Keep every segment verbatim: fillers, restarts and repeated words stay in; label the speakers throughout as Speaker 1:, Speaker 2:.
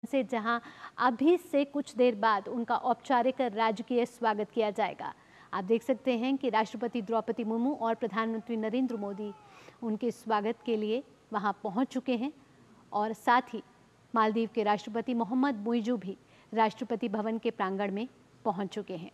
Speaker 1: से, जहां अभी से कुछ देर बाद उनका औपचारिक राजकीय स्वागत किया जाएगा। आप देख सकते हैं कि राष्ट्रपति द्रौपदी मुर्मू और प्रधानमंत्री नरेंद्र मोदी उनके स्वागत के लिए वहां पहुंच चुके हैं और साथ ही मालदीव के राष्ट्रपति मोहम्मद मुइज़ू भी राष्ट्रपति भवन के प्रांगण में पहुंच चुके हैं।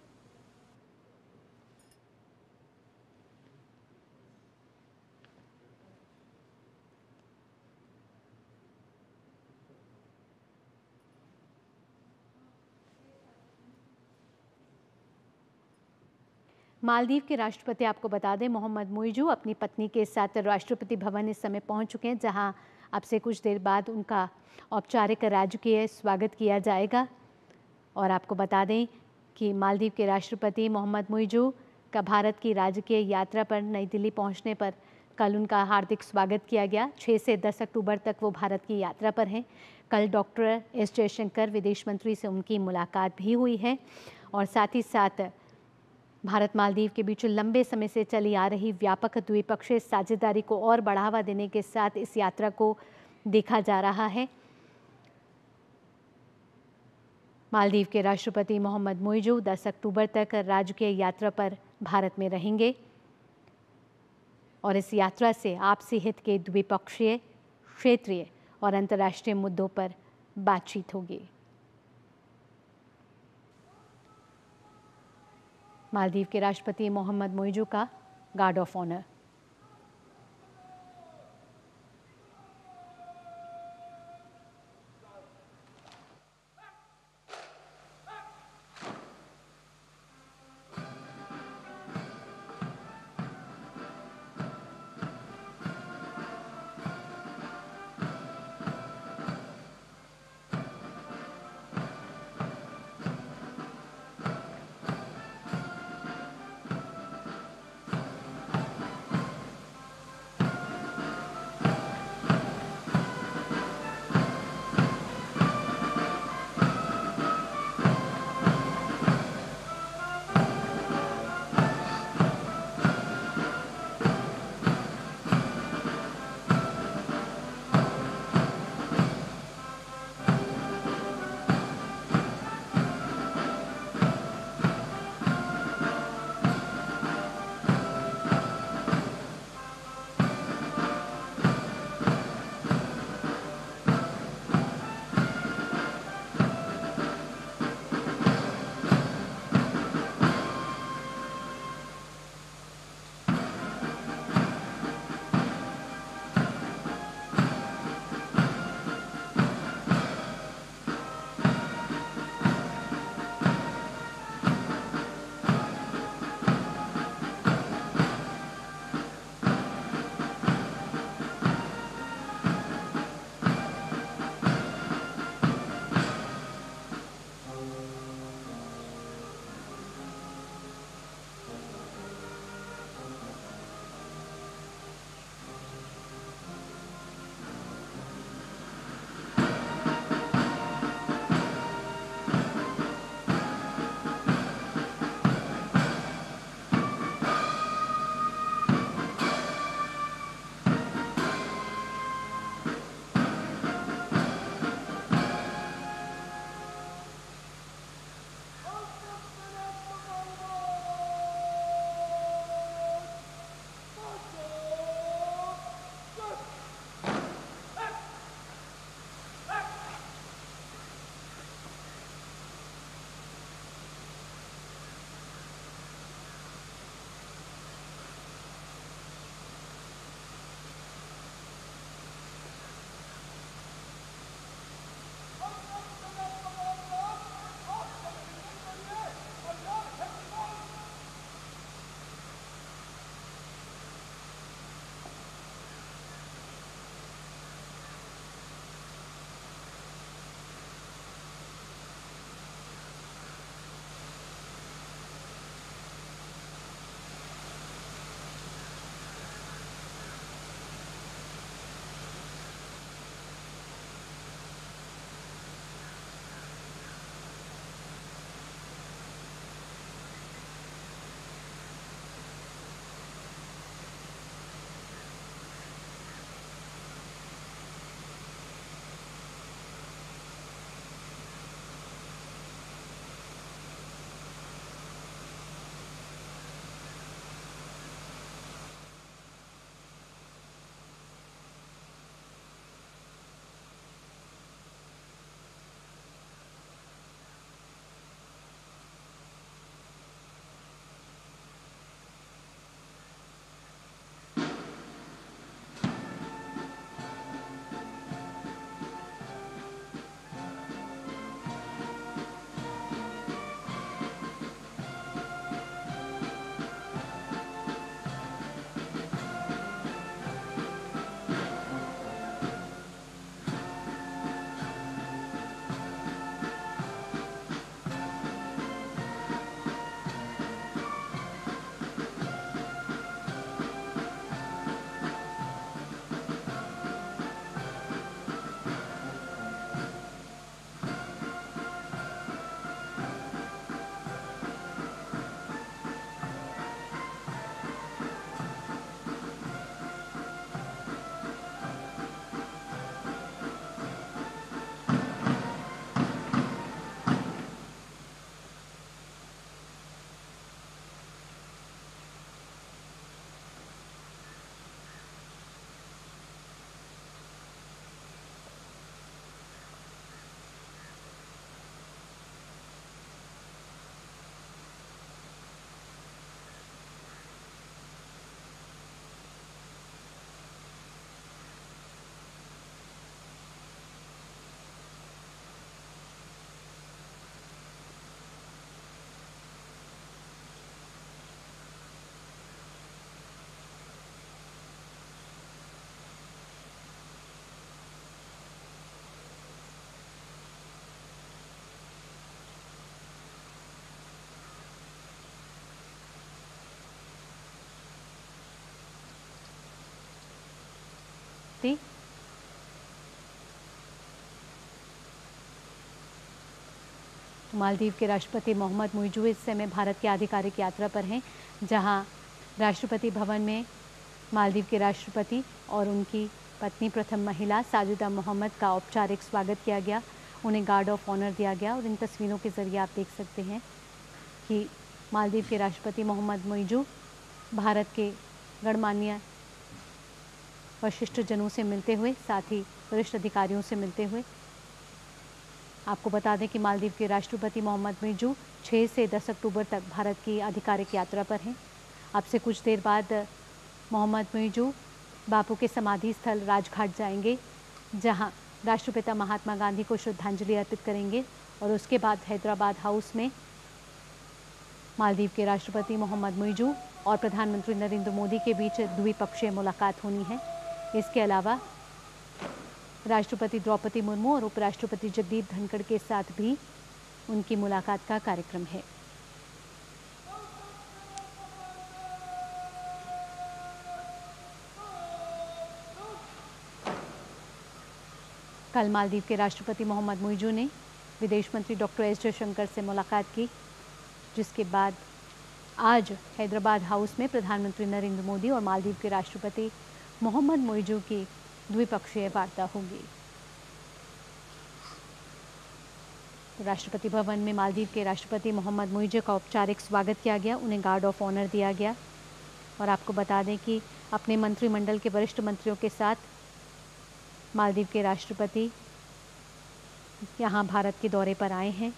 Speaker 1: मालदीव के राष्ट्रपति, आपको बता दें, मोहम्मद मुइज़ू अपनी पत्नी के साथ राष्ट्रपति भवन इस समय पहुंच चुके हैं, जहां अब से कुछ देर बाद उनका औपचारिक राजकीय स्वागत किया जाएगा। और आपको बता दें कि मालदीव के राष्ट्रपति मोहम्मद मुइज़ू का भारत की राजकीय यात्रा पर नई दिल्ली पहुंचने पर कल उनका हार्दिक स्वागत किया गया। छह से दस अक्टूबर तक वो भारत की यात्रा पर हैं। कल डॉक्टर एस जयशंकर विदेश मंत्री से उनकी मुलाकात भी हुई है और साथ ही साथ भारत मालदीव के बीच लंबे समय से चली आ रही व्यापक द्विपक्षीय साझेदारी को और बढ़ावा देने के साथ इस यात्रा को देखा जा रहा है। मालदीव के राष्ट्रपति मोहम्मद मुइज़ू दस अक्टूबर तक राजकीय यात्रा पर भारत में रहेंगे और इस यात्रा से आपसी हित के द्विपक्षीय, क्षेत्रीय और अंतर्राष्ट्रीय मुद्दों पर बातचीत होगी। मालदीव के राष्ट्रपति मोहम्मद मुइज़ू का गार्ड ऑफ ऑनर। राष्ट्रपति। मालदीव के राष्ट्रपति मोहम्मद मुइज़ू इस समय भारत की आधिकारिक यात्रा पर हैं, जहां राष्ट्रपति भवन में मालदीव के राष्ट्रपति और उनकी पत्नी प्रथम महिला साजिदा मोहम्मद का औपचारिक स्वागत किया गया। उन्हें गार्ड ऑफ ऑनर दिया गया और इन तस्वीरों के ज़रिए आप देख सकते हैं कि मालदीव के राष्ट्रपति मोहम्मद मुइज़ू भारत के गणमान्य वरिष्ठ जनों से मिलते हुए, साथ ही वरिष्ठ अधिकारियों से मिलते हुए। आपको बता दें कि मालदीव के राष्ट्रपति मोहम्मद मुइज़ू छह से दस अक्टूबर तक भारत की आधिकारिक यात्रा पर हैं। अब से कुछ देर बाद मोहम्मद मुइज़ू बापू के समाधि स्थल राजघाट जाएंगे, जहां राष्ट्रपिता महात्मा गांधी को श्रद्धांजलि अर्पित करेंगे और उसके बाद हैदराबाद हाउस में मालदीव के राष्ट्रपति मोहम्मद मुइज़ू और प्रधानमंत्री नरेंद्र मोदी के बीच द्विपक्षीय मुलाकात होनी है। इसके अलावा राष्ट्रपति द्रौपदी मुर्मू और उपराष्ट्रपति जगदीप धनखड़ के साथ भी उनकी मुलाकात का कार्यक्रम है। कल मालदीव के राष्ट्रपति मोहम्मद मुइज़ू ने विदेश मंत्री डॉक्टर एस जयशंकर से मुलाकात की, जिसके बाद आज हैदराबाद हाउस में प्रधानमंत्री नरेंद्र मोदी और मालदीव के राष्ट्रपति मोहम्मद मुइज़ू की द्विपक्षीय वार्ता होगी। तो राष्ट्रपति भवन में मालदीव के राष्ट्रपति मोहम्मद मुइज़ू का औपचारिक स्वागत किया गया, उन्हें गार्ड ऑफ ऑनर दिया गया। और आपको बता दें कि अपने मंत्रिमंडल के वरिष्ठ मंत्रियों के साथ मालदीव के राष्ट्रपति यहाँ भारत के दौरे पर आए हैं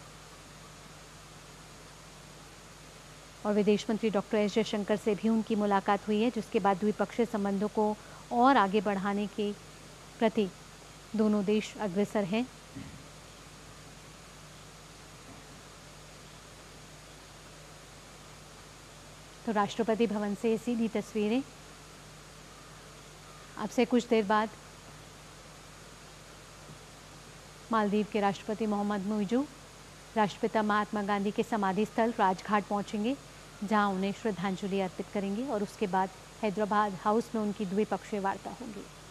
Speaker 1: और विदेश मंत्री डॉक्टर एस जयशंकर से भी उनकी मुलाकात हुई है, जिसके बाद द्विपक्षीय संबंधों को और आगे बढ़ाने के प्रति दोनों देश अग्रसर हैं। तो राष्ट्रपति भवन से सीधी तस्वीरें। अब से कुछ देर बाद मालदीव के राष्ट्रपति मोहम्मद मुइज़ू राष्ट्रपिता महात्मा गांधी के समाधि स्थल राजघाट पहुंचेंगे, जहां उन्हें श्रद्धांजलि अर्पित करेंगे और उसके बाद हैदराबाद हाउस में उनकी द्विपक्षीय वार्ता होगी।